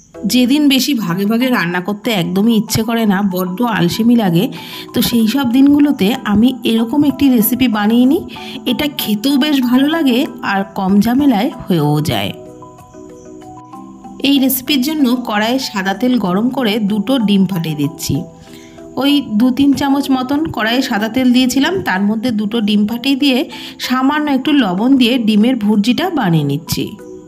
যেদিন বেশি ভাগে ভাগে রান্না করতে একদমই ইচ্ছে করে না, বড্ড আলসেমি লাগে, তো সেই সব দিনগুলোতে আমি এরকম একটি রেসিপি বানিয়ে নিই। এটা খেতেও বেশ ভালো লাগে আর কম ঝামেলায় হয়েও যায়। এই রেসিপির জন্য কড়াইয়ে সাদা তেল গরম করে 2টো ডিম ফাটিয়ে দিচ্ছি। ওই 2-3 চামচ মতন কড়াইয়ে সাদা তেল দিয়েছিলাম, তার মধ্যে 2টো ডিম ফাটিয়ে দিয়ে সামান্য একটু লবণ দিয়ে ডিমের ভুর্জিটা বানিয়ে নিচ্ছি।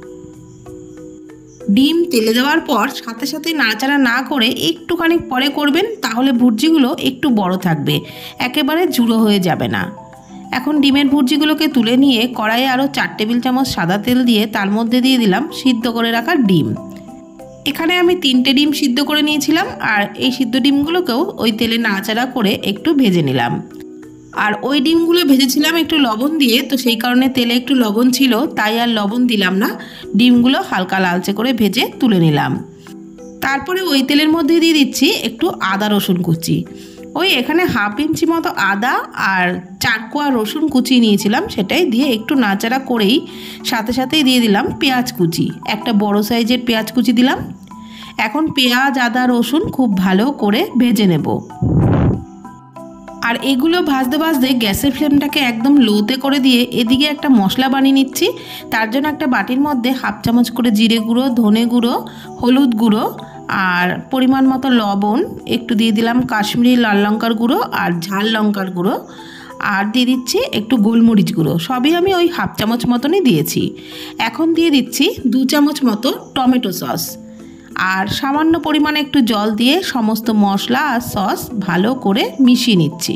ডিম তেলে দেওয়ার পর সাথে সাথে নাড়াচাড়া না করে একটুখানি পরে করবেন, তাহলে ভুর্জিগুলো একটু বড় থাকবে, একেবারে ঝুড়ো হয়ে যাবে না। এখন ডিমের ভুর্জিগুলোকে তুলে নিয়ে কড়াইয়ে আরও 4 টেবিল চামচ সাদা তেল দিয়ে তার মধ্যে দিয়ে দিলাম সিদ্ধ করে রাখা ডিম। এখানে আমি 3টে ডিম সিদ্ধ করে নিয়েছিলাম, আর এই সিদ্ধ ডিমগুলোকেও ওই তেলে নাড়াচাড়া করে একটু ভেজে নিলাম। আর ওই ডিমগুলো ভেজেছিলাম একটু লবণ দিয়ে, তো সেই কারণে তেলে একটু লবণ ছিল, তাই আর লবণ দিলাম না। ডিমগুলো হালকা লালচে করে ভেজে তুলে নিলাম। তারপরে ওই তেলের মধ্যে দিয়ে দিচ্ছি একটু আদা রসুন কুচি। ওই এখানে 1/2 ইঞ্চি মতো আদা আর 4 কোয়া রসুন কুচি নিয়েছিলাম, সেটাই দিয়ে একটু নাড়াচাড়া করেই সাথে সাথেই দিয়ে দিলাম পেঁয়াজ কুচি। একটা বড় সাইজের পেঁয়াজ কুচি দিলাম। এখন পেঁয়াজ, আদা, রসুন খুব ভালো করে ভেজে নেব। আর এগুলো ভাজতে ভাজতে গ্যাসের ফ্লেমটাকে একদম লোতে করে দিয়ে এদিকে একটা মশলা বানিয়ে নিচ্ছি। তার জন্য একটা বাটির মধ্যে 1/2 চামচ করে জিরে গুঁড়ো, ধনে গুঁড়ো, হলুদ গুঁড়ো আর পরিমাণ মতো লবণ, একটু দিয়ে দিলাম কাশ্মীরি লাল লঙ্কার গুঁড়ো আর ঝাল লঙ্কার গুঁড়ো, আর দিয়ে দিচ্ছি একটু গোলমরিচ গুঁড়ো। সবই আমি ওই 1/2 চামচ মতনই দিয়েছি। এখন দিয়ে দিচ্ছি 2 চামচ মতো টমেটো সস, আর সামান্য পরিমাণে একটু জল দিয়ে সমস্ত মশলা আর সস ভালো করে মিশিয়ে নিচ্ছি।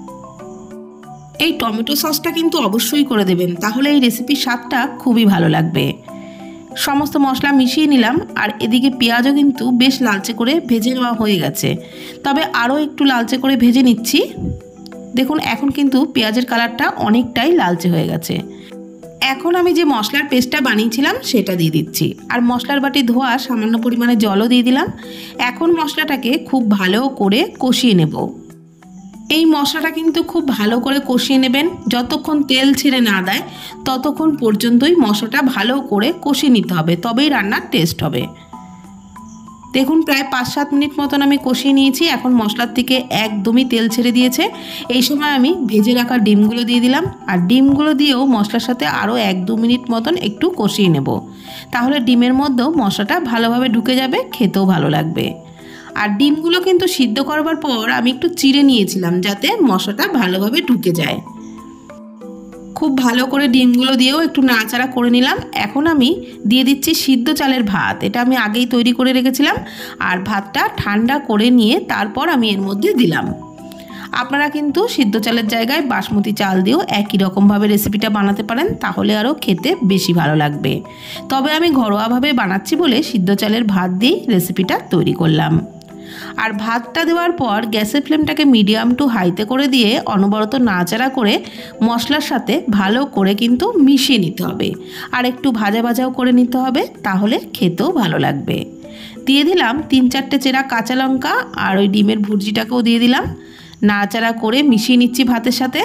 এই টমেটো সসটা কিন্তু অবশ্যই করে দেবেন, তাহলে এই রেসিপির স্বাদটা খুবই ভালো লাগবে। সমস্ত মশলা মিশিয়ে নিলাম, আর এদিকে পেঁয়াজও কিন্তু বেশ লালচে করে ভেজে নেওয়া হয়ে গেছে, তবে আরও একটু লালচে করে ভেজে নিচ্ছি। দেখুন এখন কিন্তু পেঁয়াজের কালারটা অনেকটাই লালচে হয়ে গেছে। এখন আমি যে মশলার পেস্টটা বানিয়েছিলাম সেটা দিয়ে দিচ্ছি, আর মশলার বাটি ধোয়া সামান্য পরিমাণে জলও দিয়ে দিলাম। এখন মশলাটাকে খুব ভালো করে কষিয়ে নেব। এই মশলাটা কিন্তু খুব ভালো করে কষিয়ে নেবেন, যতক্ষণ তেল ছেড়ে না দেয় ততক্ষণ পর্যন্তই মশলাটা ভালো করে কষিয়ে নিতে হবে, তবেই রান্নার টেস্ট হবে। দেখুন প্রায় 5-7 মিনিট মতন আমি কষিয়ে নিয়েছি। এখন মশলার থেকে একদমই তেল ছেড়ে দিয়েছে। এই সময় আমি ভেজে রাখা ডিমগুলো দিয়ে দিলাম, আর ডিমগুলো দিয়েও মশলার সাথে আরও 1-2 মিনিট মতন একটু কষিয়ে নেব, তাহলে ডিমের মধ্যেও মশলাটা ভালোভাবে ঢুকে যাবে, খেতেও ভালো লাগবে। আর ডিমগুলো কিন্তু সিদ্ধ করবার পর আমি একটু চিড়ে নিয়েছিলাম, যাতে মশলাটা ভালোভাবে ঢুকে যায়। খুব ভালো করে ডিমগুলো দিয়েও একটু নাড়াচাড়া করে নিলাম। এখন আমি দিয়ে দিচ্ছি সিদ্ধ চালের ভাত। এটা আমি আগেই তৈরি করে রেখেছিলাম, আর ভাতটা ঠান্ডা করে নিয়ে তারপর আমি এর মধ্যে দিলাম। আপনারা কিন্তু সিদ্ধ চালের জায়গায় বাসমতি চাল দিয়েও একই রকমভাবে রেসিপিটা বানাতে পারেন, তাহলে আরও খেতে বেশি ভালো লাগবে। তবে আমি ঘরোয়াভাবে বানাচ্ছি বলে সিদ্ধ চালের ভাত দিয়েই রেসিপিটা তৈরি করলাম। আর ভাতটা দেওয়ার পর গ্যাসের ফ্লেমটাকে মিডিয়াম টু হাইতে করে দিয়ে অনবরত নাড়াচাড়া করে মশলার সাথে ভালো করে কিন্তু মিশিয়ে নিতে হবে, আর একটু ভাজা ভাজাও করে নিতে হবে, তাহলে খেতেও ভালো লাগবে। দিয়ে দিলাম 3-4টে চেরা কাঁচা লঙ্কা, আর ওই ডিমের ভুর্জিটাকেও দিয়ে দিলাম। নাড়াচাড়া করে মিশিয়ে নিচ্ছি ভাতের সাথে।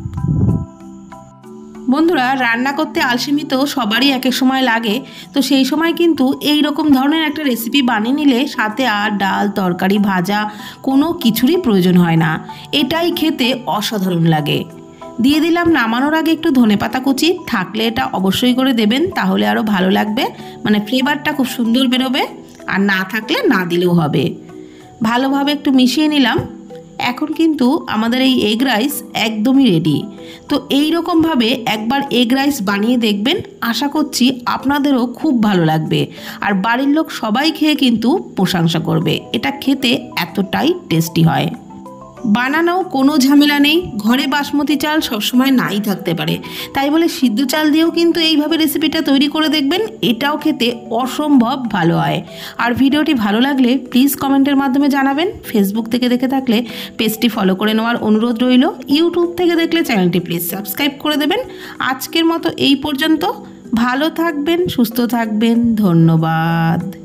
বন্ধুরা, রান্না করতে আলসেমি তো সবারই এক এক সময় লাগে, তো সেই সময় কিন্তু এই রকম ধরনের একটা রেসিপি বানিয়ে নিলে সাথে আর ডাল, তরকারি, ভাজা কোনো কিছুরই প্রয়োজন হয় না। এটাই খেতে অসাধারণ লাগে। দিয়ে দিলাম নামানোর আগে একটু ধনেপাতা কুচি, থাকলে এটা অবশ্যই করে দেবেন, তাহলে আরও ভালো লাগবে, মানে ফ্লেভারটা খুব সুন্দর বেরোবে। আর না থাকলে না দিলেও হবে। ভালোভাবে একটু মিশিয়ে নিলাম। এখন কিন্তু আমাদের এই এগ রাইস একদমই রেডি। তো এই রকমভাবে একবার এগ রাইস বানিয়ে দেখবেন, আশা করছি আপনাদেরও খুব ভালো লাগবে, আর বাড়ির লোক সবাই খেয়ে কিন্তু প্রশংসা করবে। এটা খেতে এতটাই টেস্টি হয়। বানানো কোনো ঝামেলা নেই, ঘরে বাসমতি চাল সবসময় নাই থাকতে পারে, তাই বলে সিদ্ধ চাল দিয়েও কিন্তু এইভাবে রেসিপিটা তৈরি করে দেখবেন, এটাও খেতে অসম্ভব ভালো হয়। আর ভিডিওটি ভালো লাগলে প্লিজ কমেন্টের মাধ্যমে জানাবেন। ফেসবুক থেকে দেখে থাকলে পেজটি ফলো করে নেওয়ার অনুরোধ রইল। ইউটিউব থেকে দেখলে চ্যানেলটি প্লিজ সাবস্ক্রাইব করে দেবেন। আজকের মতো এই পর্যন্ত। ভালো থাকবেন, সুস্থ থাকবেন, ধন্যবাদ।